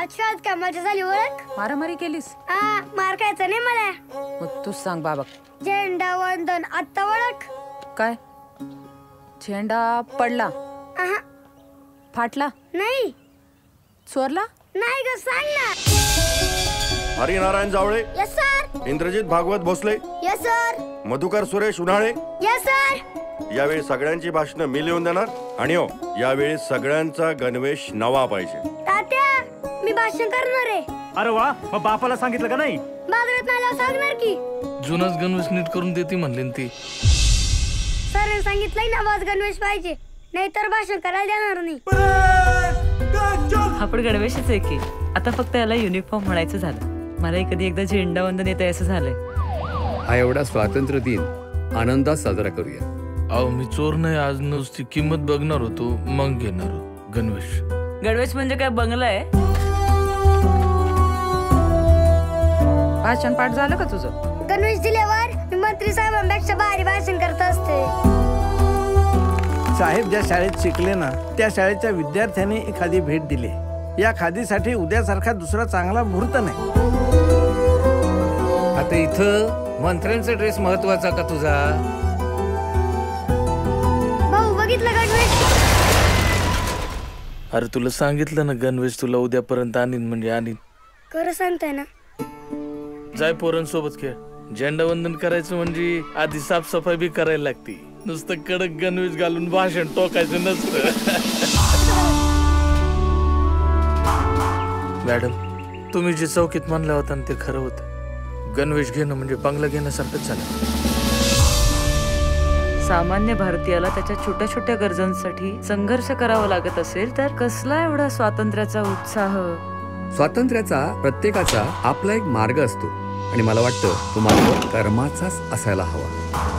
आज शाळेत काय मजा झाली ओळख? मारामारी केलीस? मार खायचा नाही मला. मग तूच सांग बाबा. झेंडा वंदन आता ओळख? काय झेंडा पडला? फाटला नाही. चोरला नाही ग, सांग ना. Harinarayan Jawale. Yes sir. Indrajit Bhagwat Bhosale. Yes sir. Madhukar Suresh Unhale. Yes sir. यावेळी सगळ्यांची भाषणं मी लिहून देणार आणि हो यावेळी सगळ्यांचा गणवेश नवा पाहिजे. तात्या मी भाषण करणार आहे. अरे वा, मग बापाला सांगितलं का नाही? बाजारात नाही सांगणार की. जुनाच गणवेश नीट करून देते म्हणले ती. सर सांगितलंय ना वाज गणवेश पाहिजे, नाहीतर भाषण करायला देणार नाही. आपण गणवेशच आहे की, आता फक्त याला युनिफॉर्म म्हणायचं झालं. मला कधी एकदा झेंडा वंदन येत असं झालंय. हा एवढा स्वातंत्र्य दिन आनंदात साजरा करूया. अहो मी चोर नाही, आज नुसती किंमत बघणार होतो मग घेणार गणवेश. गणवेश म्हणजे काय बंगला आहे? भाषण पाठ झालं का तुझं? गणवेश दिल्यावर मी मंत्री साहेबांपेक्षा भारी भाषण करत असते. साहेब ज्या शाळेत शिकले ना त्या शाळेच्या विद्यार्थ्यांनी एखादी भेट दिली. या खादीसाठी उद्यासारखा दुसरा चांगला मुहूर्त नाही. आता इथं मंत्र्यांचा ड्रेस महत्वाचा का तुझा? भाऊ बघितलं गणवेश? अरे तुला सांगितलं ना गणवेश तुला उद्यापर्यंत आणीन म्हणजे आणीन. खरं सांगताय ना? जाय पोरांसोबत खेळ. झेंडा वंदन करायचं म्हणजे आधी साफसफाई बी करायला लागती. नुसतं कडक गणवेश घालून भाषण टोकायचं नसतं. मॅडम तुम्ही जे चौकीत मानलं होतं ते खरं होतं. गणवेश घेणं म्हणजे बंगला घेण्यासारखंच झालं. सामान्य भारतीयाला त्याच्या छोट्या छोट्या गरजांसाठी संघर्ष करावा लागत असेल तर कसला एवढा स्वातंत्र्याचा उत्साह? स्वातंत्र्याचा प्रत्येकाचा आपला एक मार्ग असतो आणि मला वाटतं तो मार्ग कर्माचाच असायला हवा.